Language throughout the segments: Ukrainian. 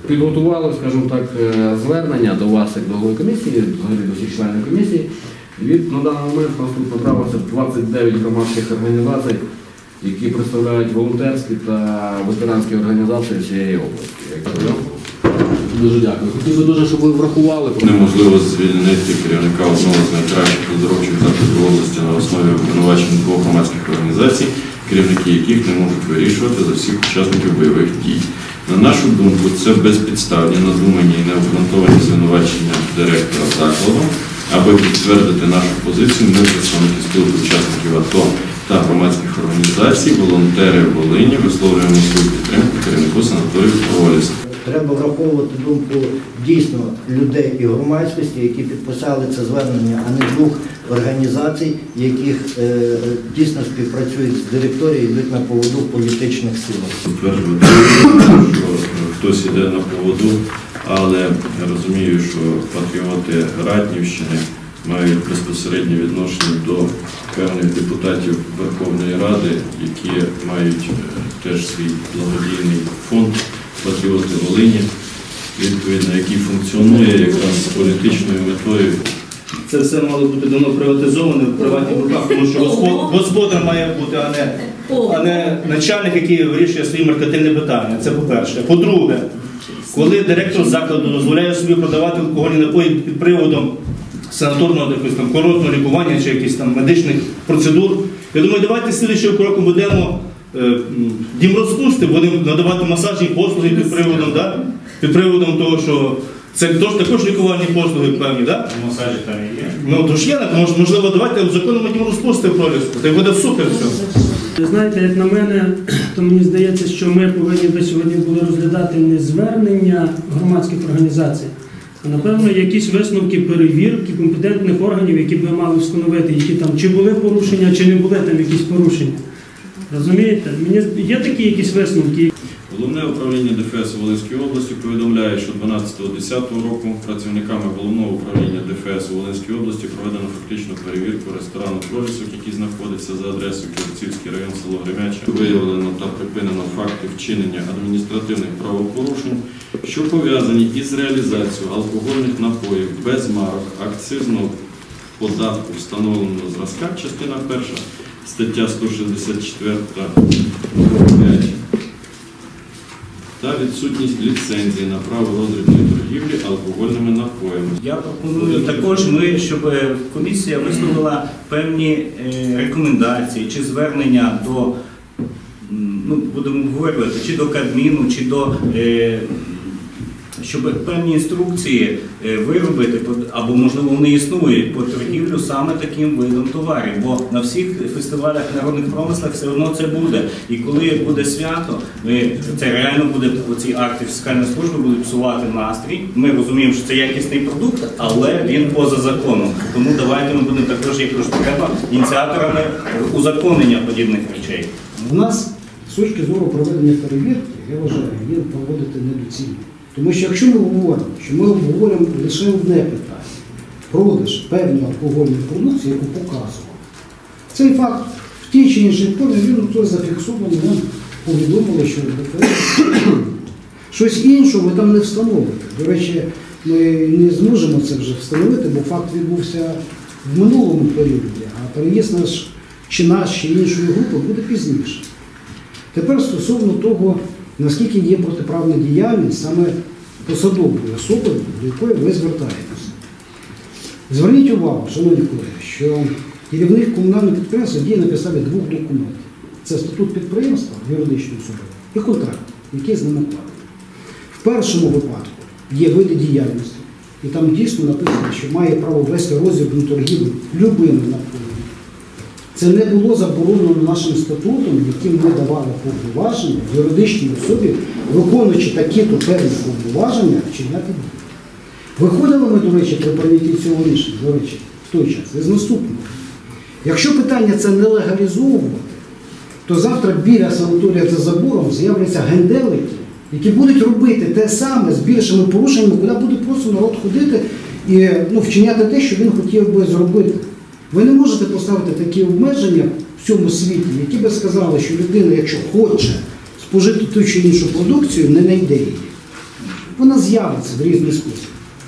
підготували, скажімо так, звернення до вас, як до голови комісії, взагалі до всіх членів комісії. На даний момент у нас тут набралося 29 громадських організацій, які представляють волонтерські та ветеранські організації всієї області. Дуже дякую. Хотів би дуже, щоб ви врахували. Неможливо звільнити керівника одного з найкращих оздоровчих закладів області на основі обвинувачень двох громадських організацій, керівники яких не можуть вирішувати за всіх учасників бойових дій. На нашу думку, це безпідставні, надумані і необґрунтовані звинувачення директора закладу. Аби підтвердити нашу позицію, ми, представники спілки учасників АТО та громадських організацій, волонтери Волині, висловлюємо свою підтримку керівнику санаторію Проліс. Треба враховувати думку дійсно людей і громадськості, які підписали це звернення, а не двох організацій, яких дійсно співпрацюють з директорією і йдуть на поводу політичних сил. Підтверджувати, що хтось йде на поводу, але я розумію, що патріоти Ратнівщини мають безпосереднє відношення до певних депутатів Верховної Ради, які мають теж свій благодійний фонд «Патріоти Волині», відповідно, який функціонує якраз з політичною метою. Це все мало бути давно приватизоване в приватних руках, тому що господар має бути, а не начальник, який вирішує свої маркетингові питання. Це по-перше. По-друге, коли директор закладу дозволяє собі продавати алкогольні напої під приводом санаторного курортного лікування чи якихось там медичних процедур, я думаю, давайте слідчим кроком будемо дім розпусти, будемо надавати масажні послуги під приводом того, що це також лікувальні послуги певні, так? Масажі там і є. Ну, то ж є, можливо, давайте в законному дім розпусти в Проліску, та й буде супер все. Знаєте, як на мене, то мені здається, що ми повинні би сьогодні були розглядати не звернення громадських організацій, а, напевно, якісь висновки перевірки компетентних органів, які б мали встановити, які там, чи були порушення, чи не були там якісь порушення. Розумієте? Є такі якісь висновки. Головне управління ДФС у Волинській області повідомляє, що 12.10 року працівниками Головного управління ДФС у Волинській області проведено фактичну перевірку ресторану «Пролісок», який знаходиться за адресою Ківерцівський район, село Гремяче. Виявлено та припинено факти вчинення адміністративних правопорушень, що пов'язані із реалізацією алкогольних напоїв без марок акцизного податку встановленого зразка, частина 1, стаття 164, 5. та відсутність ліцензії на право роздрібної торгівлі алкогольними напоями. Я пропоную також, щоб комісія висловила певні рекомендації чи звернення до, будемо обговорювати, чи до Кабміну, чи до, щоб певні інструкції виробити, або, можливо, вони існують по торгівлю саме таким видом товарів, бо на всіх фестивалях народних промислах все одно це буде. І коли буде свято, це реально буде, оці акти фіскальної служби будуть псувати настрій. Ми розуміємо, що це якісний продукт, але він поза законом. Тому давайте ми будемо також, якщо треба, ініціаторами узаконення подібних речей. У нас з точки зору проведення перевірки, я вважаю, є проводити недоцільно. Тому що якщо ми говоримо, що ми обговорюємо лише одне питання – продаж певної алкогольної продукції, яку показував, цей факт в тій чи іншій формі, він зафіксований, нам повідомили, що щось іншого ви там не встановите. До речі, ми не зможемо це вже встановити, бо факт відбувся в минулому періоді, а переїзд наш чи іншої групи буде пізніше. Тепер стосовно того, наскільки є протиправна діяльність саме посадової особи, до якої ви звертаєтеся. Зверніть увагу, шановні колеги, що керівник комунального підприємства діє на підставі двох документів. Це статут підприємства, юридичної особи, і контракт, який з ним укладений. В першому випадку є види діяльності, і там дійсно написано, що має право вести роздрібну торгівлю любими напоями. Це не було заборонено нашим статутом, яким ми давали повноваження юридичній особі, виконуючи такі-то певні повноваження, вчиняти дії. Виходили ми, до речі, при прийнятті цього рішення, до речі, в той час, із наступного. Якщо питання це не легалізовувати, то завтра біля санаторія за забором з'являться генделики, які будуть робити те саме з більшими порушеннями, куди буде просто народ ходити і вчиняти те, що він хотів би зробити. Ви не можете поставити такі обмеження в цьому світі, які би сказали, що людина, якщо хоче спожити ту чи іншу продукцію, не знайде її. Вона з'явиться в різний спосіб.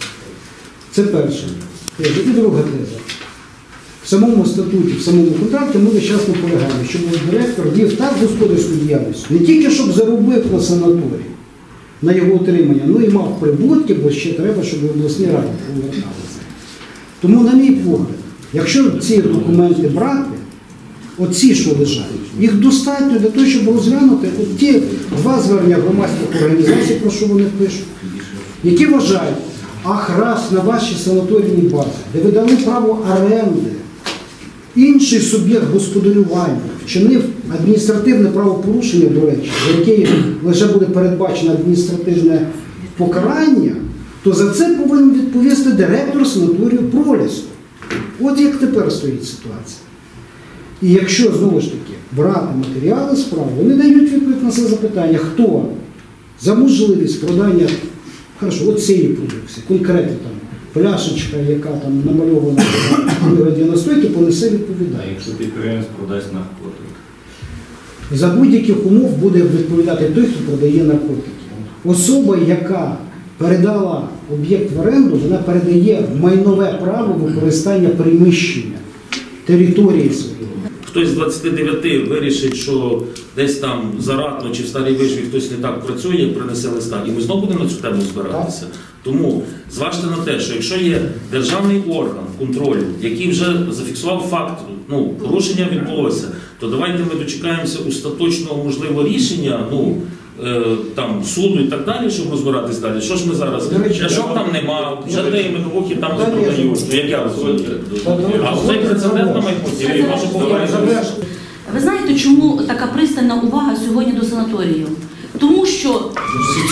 Це перше. Теза. І друга теза. В самому статуті, в самому контракті ми весь час наполягаємо, щоб директор вів так господарську діяльність, не тільки щоб заробив на санаторій, на його отримання, ну і мав прибутки, бо ще треба, щоб обласні ради поверталися. Тому, на мій погляд, якщо ці документи брати, оці, що лежать, їх достатньо для того, щоб розглянути от ті два звернення громадських організацій, про що вони пишуть, які вважають, раз на вашій санаторійній базі, де ви дали право оренди, інший суб'єкт господарювання вчинив адміністративне правопорушення, до речі, за яке лише буде передбачено адміністративне покарання, то за це повинен відповісти директор санаторію Пролісок. От як тепер стоїть ситуація. І якщо, знову ж таки, брати матеріали справи, вони дають відповідь на це запитання, хто за можливість продання, хорошо, от цієї продукції, конкретно там, пляшечка, яка там намальована в вигляді настойки, понесе відповідальність. Якщо підприємець продасть наркотик. За будь-яких умов буде відповідати той, хто продає наркотики. Особа, яка передала об'єкт в оренду, вона передає майнове право використання приміщення, території своєї. Хтось з 29 вирішить, що десь там заратно чи в Старій Вишві хтось не так працює, принесе листа, і ми знову будемо на цю тему збиратися. Тому зважте на те, що якщо є державний орган контролю, який вже зафіксував факт, порушення відбулося, то давайте ми дочекаємося остаточного, можливо, рішення, там, суду і так далі, щоб розбиратись далі. Що ж ми зараз? Чашок там нема, вже те медовухи там не продають, як я розумію. А цей прецедент на майбутнє, може повторити. Ви знаєте, чому така пристальна увага сьогодні до санаторію? Тому що в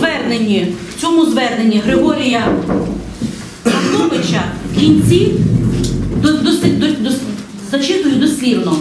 цьому зверненні Григорія Павловича в кінці зачитую дослівно.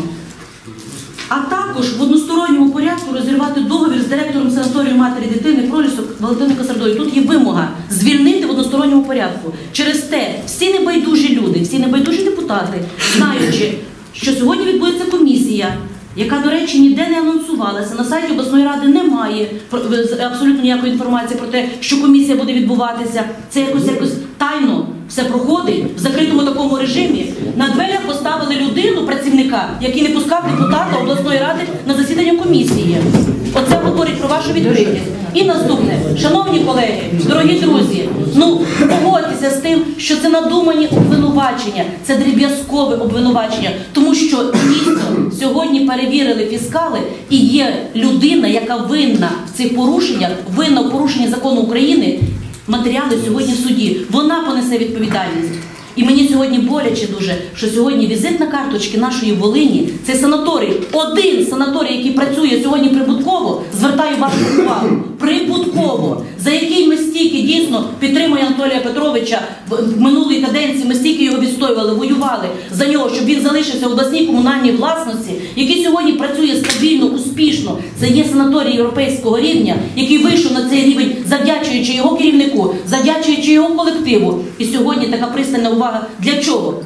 А також в односторонньому порядку розірвати договір з директором санаторію матері дитини Пролісок Валентиною Касардою. Тут є вимога звільнити в односторонньому порядку. Через те всі небайдужі люди, всі небайдужі депутати, знаючи, що сьогодні відбудеться комісія, яка, до речі, ніде не анонсувалася, на сайті обласної ради немає абсолютно ніякої інформації про те, що комісія буде відбуватися. Це якось тайно все проходить в закритому такому режимі. На дверях поставили людину, працівника, який не пускав депутата обласної ради на засідання комісії. Оце говорить про вашу відкритість. І наступне, шановні колеги, дорогі друзі, погодьтеся з тим, що це надумані обвинувачення, це дріб'язкове обвинувачення, тому що дійсно сьогодні перевірили фіскали і є людина, яка винна в цих порушеннях, винна в порушенні закону України, матеріали сьогодні в суді. Вона понесе відповідальність. І мені сьогодні боляче дуже, що сьогодні візитна карточки нашої Волині, це санаторій, один санаторій, який працює сьогодні прибутково, звертаю вашу увагу, прибутково, за який ми стільки дійсно підтримуємо Анатолія Петровича в минулій каденції, ми стільки його відстоювали, воювали за нього, щоб він залишився в обласній комунальній власності, який сьогодні працює стабільно, успішно. Це є санаторій європейського рівня, який вийшов на цей рівень, завдячуючи його керівнику, завдячуючи його колективу. І сьогодні така пристальна увага. Для чого?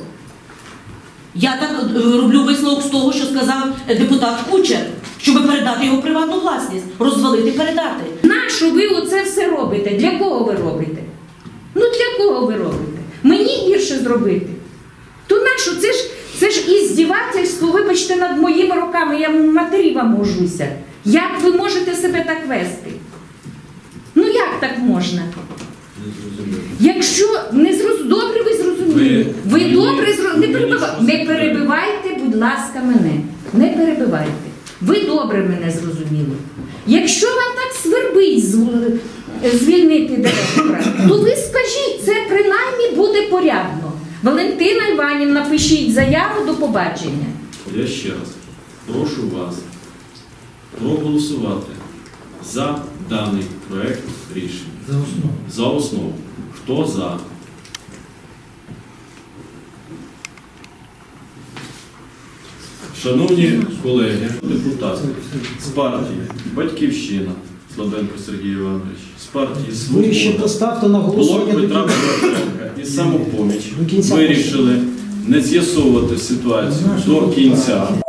Я так роблю висновок з того, що сказав депутат Кучер, щоб передати його приватну власність, розвалити, передати. Нащо ви оце все робите? Для кого ви робите? Для кого ви робите? Мені гірше зробити. То нащо? Це ж іздівательство, вибачте, над моїми руками, я в матері вам можуся. Як ви можете себе так вести? Як так можна? Якщо добре ви зрозуміли, ви добре зрозуміли, не перебивайте, будь ласка, мене, не перебивайте. Ви добре мене зрозуміли. Якщо вам так свербить звільнити директора, то ви скажіть, це принаймні буде порядно. Валентина Іванівна, пишіть заяву, до побачення. Я ще раз прошу вас проголосувати за даний проект рішення. За основу. За основу. Хто за? Шановні колеги, депутати, з партії «Батьківщина» Слабенко Сергій Іванович, з партії Ви ще «Свобода», поставте на Блок голосування. Петра Порошенка і «Самопоміч» До кінця. вирішили не з'ясовувати ситуацію до кінця.